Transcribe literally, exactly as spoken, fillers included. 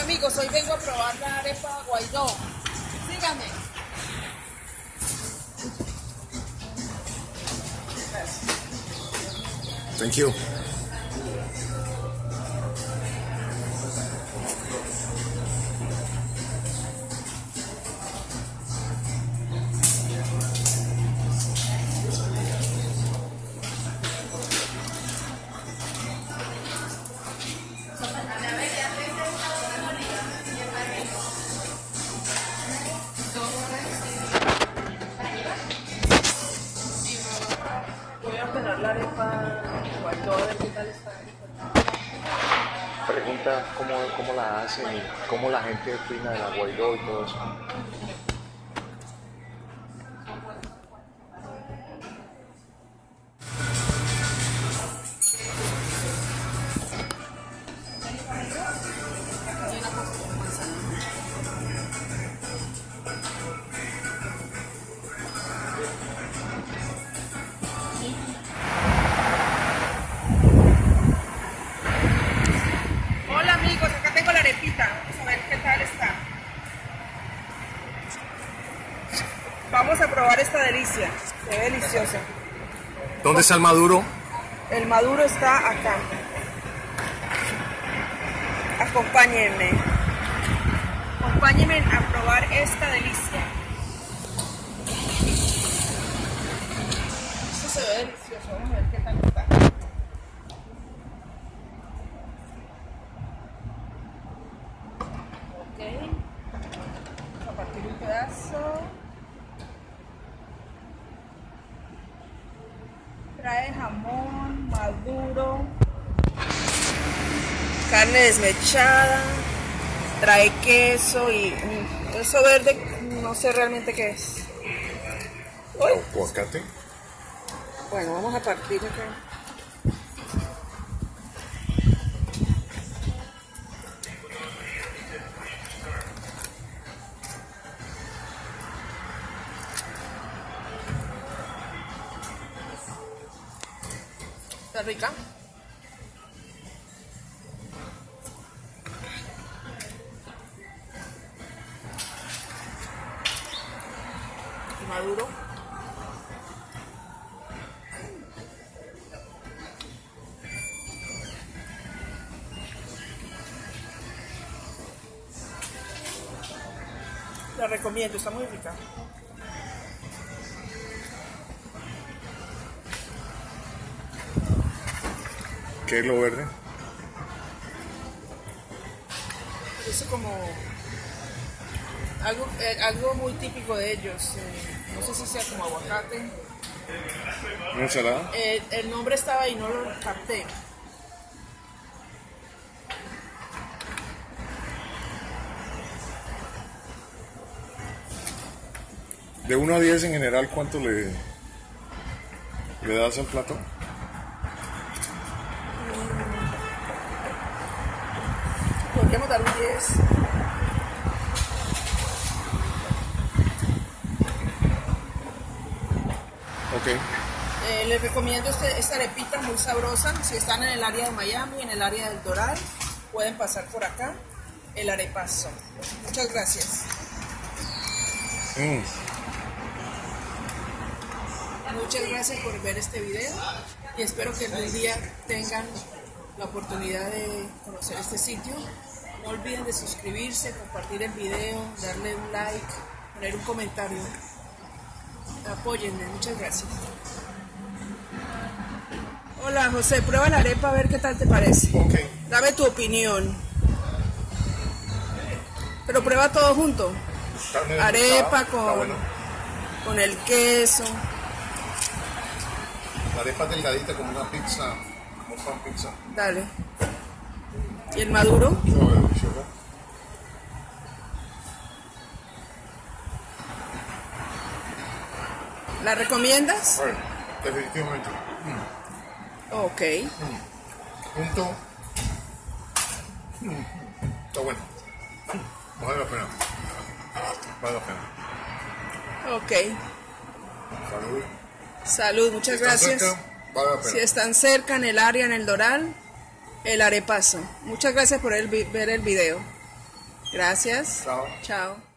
amigos, hoy vengo a probar la arepa Guaidó. Síganme. Thank you. Voy a pegar la arepa Guaidó, a ver qué tal está. Pregunta cómo, cómo la hacen y cómo la gente opina de la Guaidó y todo eso. Hola amigos, acá tengo la arepita. Vamos a ver qué tal está. Vamos a probar esta delicia. Se ve deliciosa. ¿Dónde está el maduro? El maduro está acá. Acompáñenme. Acompáñenme a probar esta delicia. Esto se ve delicioso. Vamos a ver qué tal está. Ok. Vamos a partir un pedazo. Trae jamón maduro, carne desmechada, trae queso y mm, eso verde no sé realmente qué es. Uy. Aguacate. Bueno, vamos a partir acá. ¿Está rica? Y maduro. La recomiendo, está muy rica. ¿Qué es lo verde? Eso como algo, eh, algo muy típico de ellos. Eh, no sé si sea como aguacate. ¿Una ensalada? Eh, el nombre estaba ahí, no lo capté. De uno a diez en general, ¿cuánto le, le das al plato? Podríamos dar un diez. Ok. Eh, les recomiendo este, esta arepita muy sabrosa. Si están en el área de Miami, en el área del Doral, pueden pasar por acá. El arepazo. Muchas gracias. Mm. Muchas gracias por ver este video y espero que algún día tengan la oportunidad de conocer este sitio. No olviden de suscribirse, compartir el video, darle un like, poner un comentario. Apóyenme, muchas gracias. Hola José, prueba la arepa a ver qué tal te parece. Ok. Dame tu opinión. Pero prueba todo junto. Carne Arepa desmechada, con, está bueno. con el queso. La arepa delgadita como una pizza, como pan pizza. Dale. ¿Y el maduro? No, delicioso. ¿La recomiendas? Bueno, definitivamente. Ok. Punto. Mm. Está bueno. Vale la pena. Vale la pena. Ok. Salud. Salud, muchas Si están gracias. cerca, vale la pena. Si están cerca en el área, en el Doral, el arepazo. Muchas gracias por el vi- ver el video. Gracias. Chao. Chao.